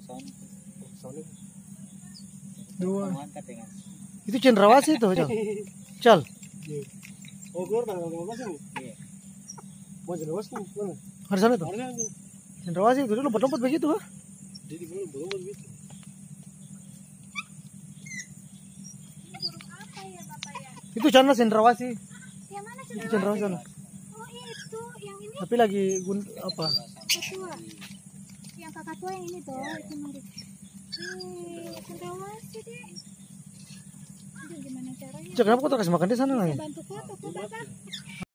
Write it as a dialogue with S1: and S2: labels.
S1: Dua. Itu cendrawasih tuh, Cal.
S2: Oh, keluar tanggal 15 ini. Iya. Mau cendrawasih mana?
S1: Ada sana tuh. Cendrawasih itu lompat-lompat begitu, ha?
S2: Jadi lompat begitu.
S1: Itu sana cendrawasih.
S3: Yang mana
S1: Itu cendrawasih sana.
S3: Oh, itu yang ini.
S1: Tapi lagi apa?
S3: Kakak tua. Yang kakak tua yang ini tuh, itu nanti. Cendrawasih deh. Aduh, gimana caranya?
S1: Cak, kenapa kau tak kasih makan di sana lagi?
S3: Bantu kok, kakak.